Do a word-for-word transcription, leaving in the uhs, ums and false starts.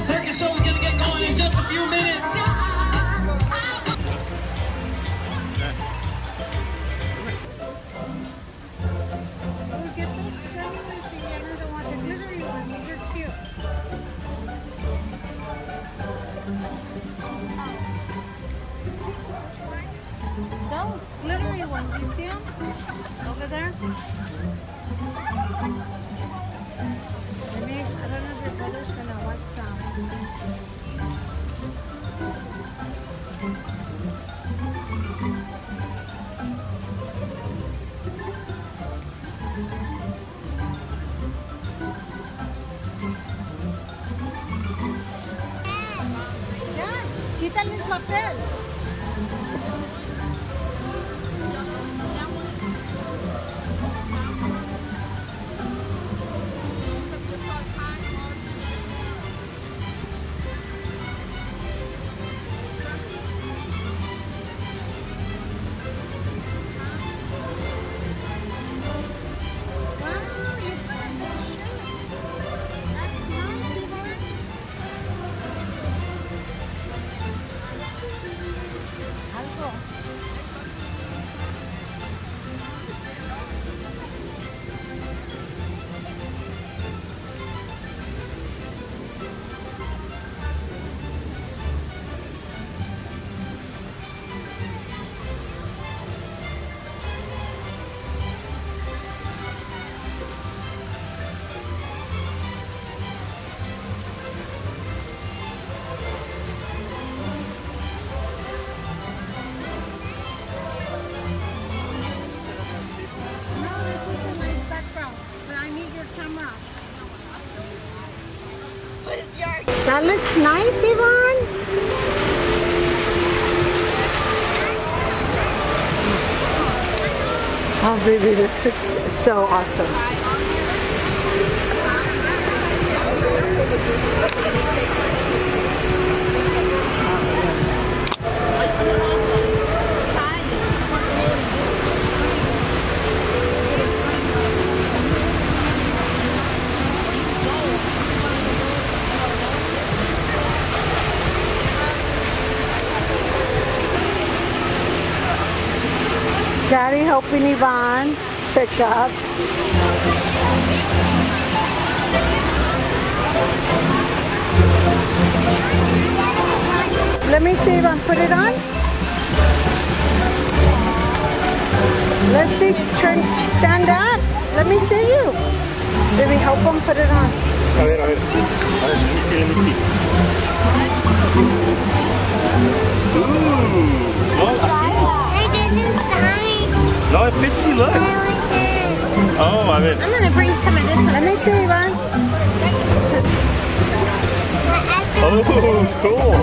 circus show is gonna get going in just a few minutes. Those glittery ones, you see them over there? Maybe, I don't know if your brother's gonna want some. Ya, quítale el papel. That looks nice, Yvonne. Oh, baby, this looks so awesome. Daddy helping Yvonne pick up. Let me see, Yvonne, put it on. Let's see, turn, stand up. Let me see you. Baby, help him put it on. A ver, a ver. A ver, let me see, let me see. Ooh. Oh, así. No, it fits you, look. Oh, a ver. I'm gonna bring some of this one. Let me see, Yvonne. Oh, cool.